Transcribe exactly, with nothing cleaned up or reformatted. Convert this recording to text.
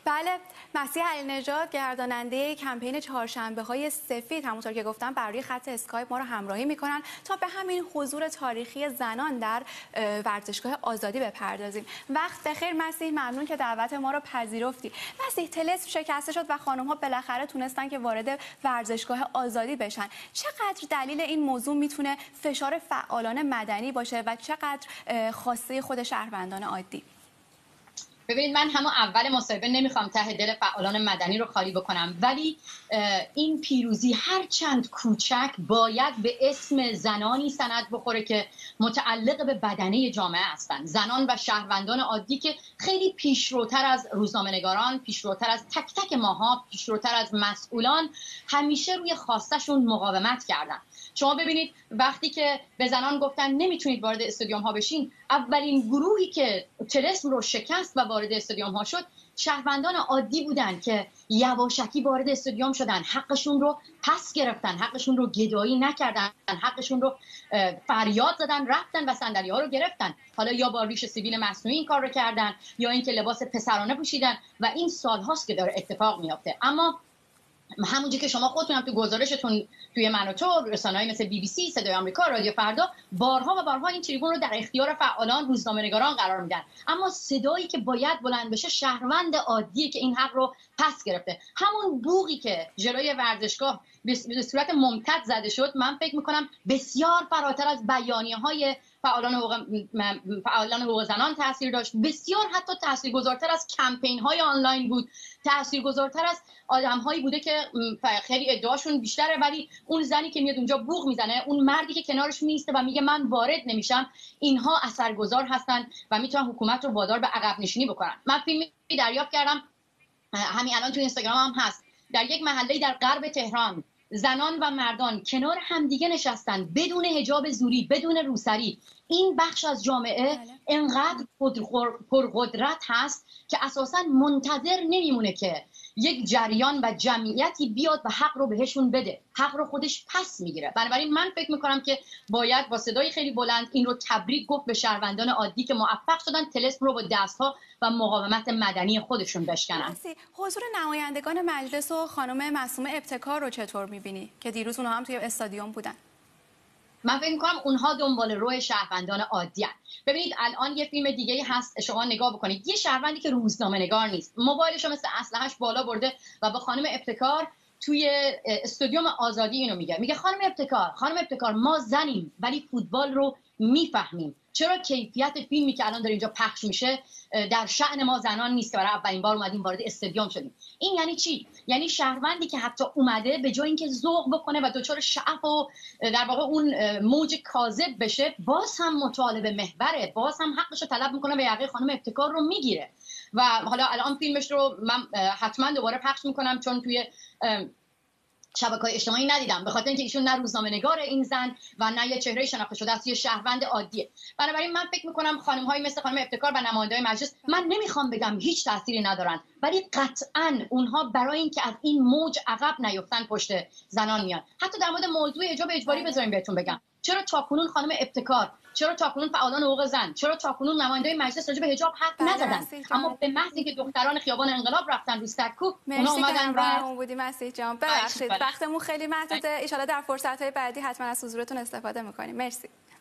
بله، مسیح علی‌نژاد گرداننده کمپین چهارشنبه‌های سفید همونطور که گفتم بر روی خط اسکایپ ما رو همراهی میکنن تا به همین حضور تاریخی زنان در ورزشگاه آزادی بپردازیم. وقت بخیر مسیح، ممنون که دعوت ما رو پذیرفتی. مسیح، طلسم شکسته شد و خانم‌ها بالاخره تونستن که وارد ورزشگاه آزادی بشن. چقدر دلیل این موضوع میتونه فشار فعالان مدنی باشه و چقدر خواسته خود شهروندان عادی؟ ببینید، من همون اول مصاحبه نمیخوام ته دل فعالان مدنی رو خالی بکنم، ولی این پیروزی هر چند کوچک باید به اسم زنانی سند بخوره که متعلق به بدنه جامعه هستند. زنان و شهروندان عادی که خیلی پیشروتر از روزنامه‌نگاران، پیشروتر از تک تک ماها، پیشروتر از مسئولان همیشه روی خواستشون مقاومت کردن. شما ببینید وقتی که به زنان گفتن نمیتونید وارد استادیوم ها بشین، اولین گروهی که طلسم رو شکست و وارد استادیوم ها شد شهروندان عادی بودن که یواشکی وارد استادیوم شدن، حقشون رو پس گرفتن، حقشون رو گدایی نکردن، حقشون رو فریاد زدن، رفتن و صندلی ها رو گرفتن. حالا یا با ریش سیبیل مصنوعی این کار رو کردن یا اینکه لباس پسرانه پوشیدن و این سال هاست که داره اتفاق میفته. اما همونجوری که شما خودتون هم تو گزارشتون توی من و تو، رسانه‌های مثل بی بی سی، صدای آمریکا، رادیو فردا بارها و بارها این تریبون رو در اختیار فعالان، روزنامه‌نگاران قرار میدن، اما صدایی که باید بلند بشه شهروند عادی که این حق رو پس گرفته. همون بوقی که جلوی ورزشگاه به صورت ممتد زده شد، من فکر میکنم بسیار فراتر از بیانیه‌های فعالان حقوق فعالان حقوق زنان تاثیر داشت، بسیار حتی تاثیرگذارتر از کمپین‌های آنلاین بود، تاثیرگذارتر از آدم‌هایی بوده که خیلی ادعاشون بیشتره ولی اون زنی که میاد اونجا بوق میزنه، اون مردی که کنارش میسته و میگه من وارد نمیشم، اینها اثرگذار هستن و میتونن حکومت رو وادار به عقب نشینی بکنن. من فیلمی دریافت کردم، همین الان تو اینستاگرام هم هست، در یک محله در غرب تهران زنان و مردان کنار همدیگه نشستن بدون حجاب زوری، بدون روسری. این بخش از جامعه انقدر پرقدرت هست که اساساً منتظر نمیمونه که یک جریان و جمعیتی بیاد و حق رو بهشون بده، حق رو خودش پس میگیره. بنابراین من فکر میکنم که باید با صدای خیلی بلند این رو تبریک گفت به شهروندان عادی که موفق شدن طلسم رو با دستها و مقاومت مدنی خودشون بشکنن. حضور نمایندگان مجلس و خانم معصومه ابتکار رو چطور میبینی که دیروز اونها هم توی استادیوم بودن؟ من فکر می‌کنم اونها دنبال روی شهروندان عادی هستند. ببینید الان یه فیلم دیگه هست، شما نگاه بکنید، یه شهروندی که روزنامه‌نگار نیست، موبایلش رو مثل اسلحه‌اش بالا برده و با خانم ابتکار توی استادیوم آزادی اینو میگه، میگه خانم ابتکار، خانم ابتکار ما زنیم ولی فوتبال رو میفهمیم. چرا کیفیت فیلمی که الان داره اینجا پخش میشه در شأن ما زنان نیست که برای اولین بار اومدیم وارد استادیوم شدیم؟ این یعنی چی؟ یعنی شهروندی که حتی اومده به جای اینکه ذوق بکنه و دچار شعف و در واقع اون موج کاذب بشه، باز هم مطالبه محوره، باز هم حقش رو طلب میکنه و یقه خانم ابتکار رو میگیره. و حالا الان فیلمش رو من حتما دوباره پخش میکنم چون توی شبکه‌های اجتماعی ندیدم، به خاطر اینکه ایشون نه روزنامه‌نگار این زن و نه یه چهره شناخته شده است، یه شهروند عادیه. بنابراین من فکر می‌کنم خانم‌های مثل خانم ابتکار و نماینده‌های مجلس، من نمیخوام بگم هیچ تأثیری ندارن، ولی قطعاً اونها برای اینکه از این موج عقب نیفتن پشت زنان میان. حتی در مورد موضوع حجاب اجباری بذاریم بهتون بگم، چرا تاکنون خانم ابتکار، چرا تاکنون فعالان حقوق زن، چرا تاکنون نماینده‌های مجلس راجع به حجاب حرف نزدن؟ اما به محض اینکه دختران خیابان انقلاب رفتن رو سکو، اونا اومدن و بودی مسیح جان. ببخشید وقتمون خیلی محدوده، ان شاءالله در فرصت‌های بعدی حتما از حضورتون استفاده می‌کنیم. مرسی.